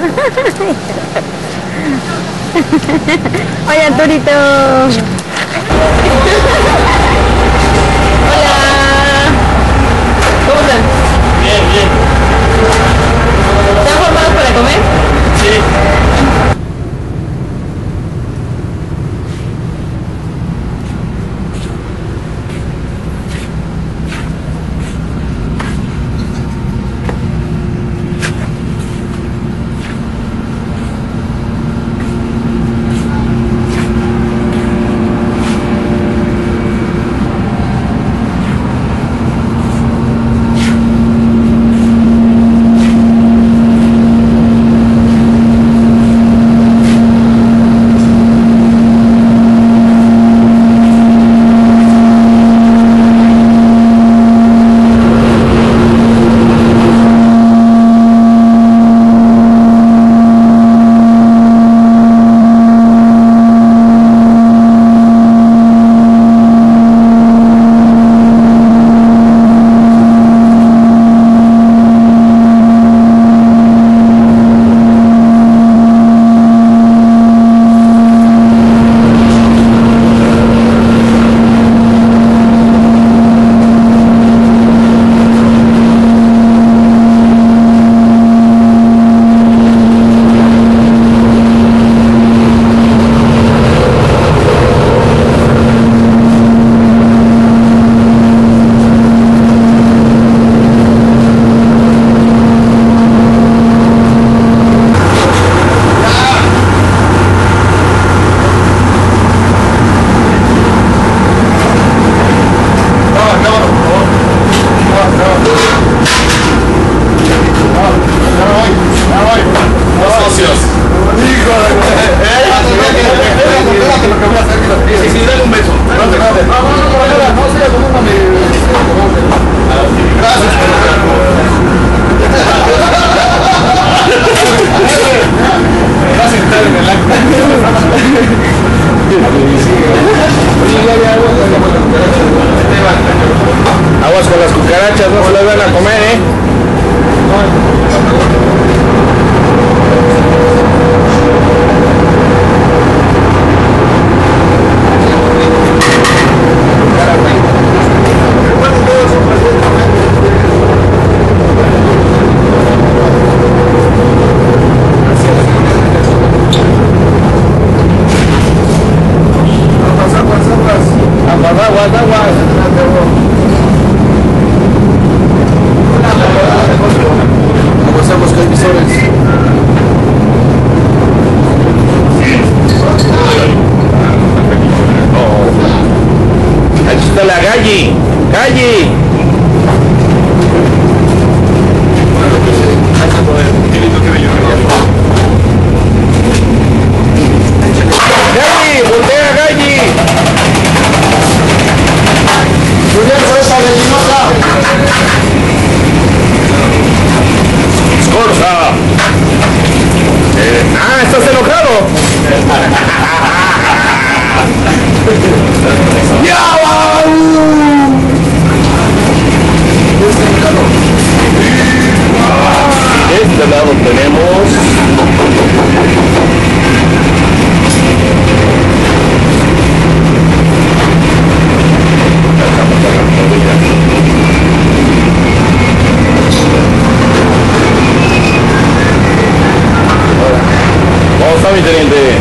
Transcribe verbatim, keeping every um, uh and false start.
Hola, Arturito. Hola. ¿Cómo están? Bien, bien. ¿Están formados para comer? Sí. Aguas con las cucarachas, no se las van a comer, ¿eh? Aguas, aguas, aguas. Aguas, aguas, que hay visores. Oh. Aquí está la Galli. Galli. Galli, voltea, Galli. Escorza. Eh, ah, ¿estás enojado? ¡Ya va! De este lado tenemos ¿cómo está, mi teniente?